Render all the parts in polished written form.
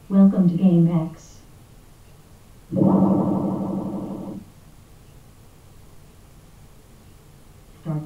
Welcome to Game X. Start.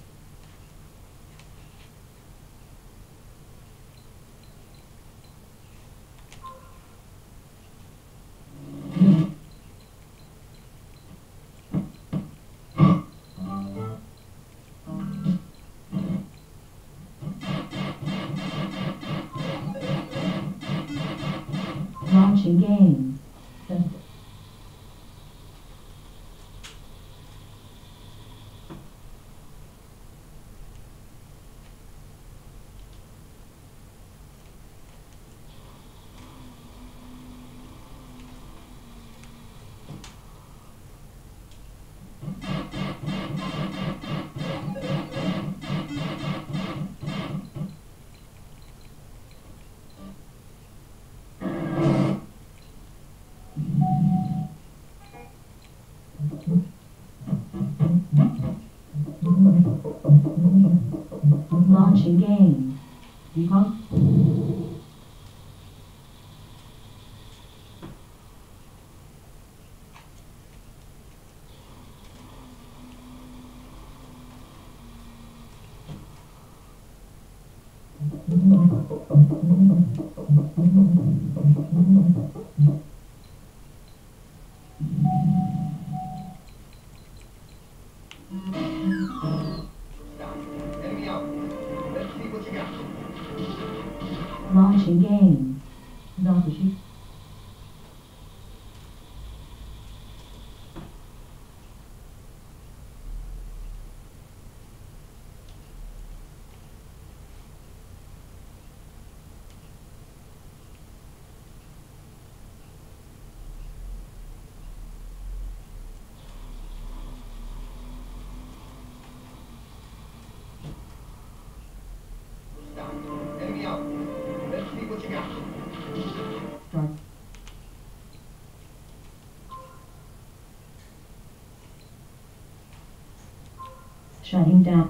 Launching game. Launching game. Enemy out. Let's see what you got. Launching game. Launching. Stop. Enemy out. Let's see what you got. Start. Shutting down.